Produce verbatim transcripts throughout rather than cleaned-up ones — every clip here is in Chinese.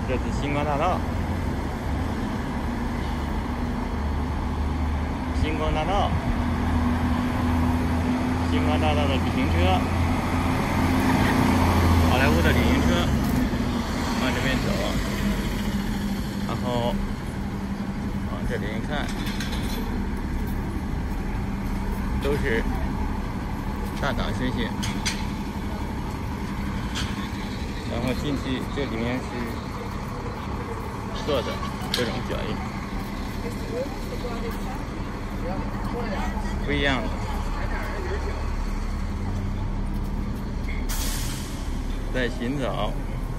这是星光大道，星光大道，星光大道的旅行车，好莱坞的旅行车，往这边走，然后往这里一看，都是大档星星。然后进去，这里面是做的各种脚印，不一样的。在寻找，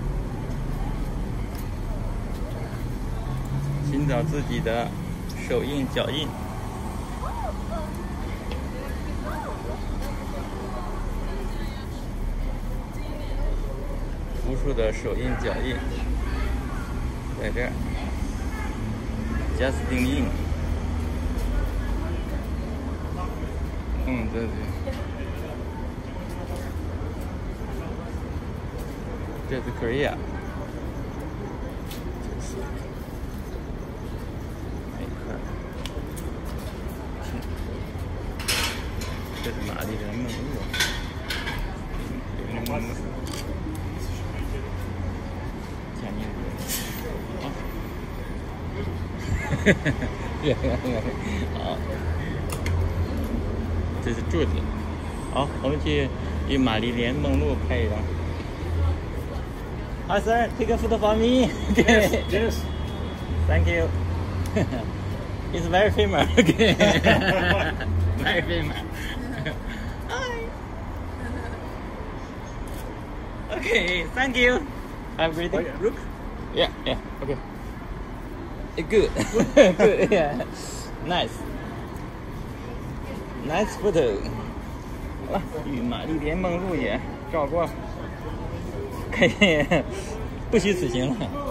寻找自己的手印、脚印。无数的手印、脚印，在这儿，just 定印。嗯，对对。这是 Korea。这是玛丽莲梦露。梦露。好，这是柱子。好，我们去与玛丽莲梦露拍一张。Hi sir, take a photo for me. Yes, yes. Thank you. It's very famous. Okay. Very famous. Hi. Okay, thank you. Have a great day. Look. Yeah, yeah. Okay. Good. Good. Yeah. Nice. Nice photo. 好了，与玛丽莲梦露也照过，可以不虚此行了。